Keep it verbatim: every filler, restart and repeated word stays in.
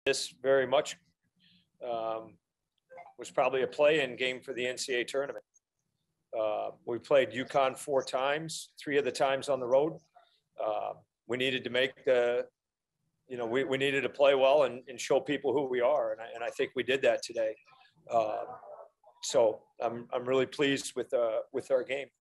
This very much um, was probably a play-in game for the N C A A tournament. Uh, we played UConn four times, three of the times on the road. Uh, we needed to make the, you know, we, we needed to play well and, and show people who we are. And I, and I think we did that today. Uh, so I'm, I'm really pleased with, uh, with our game.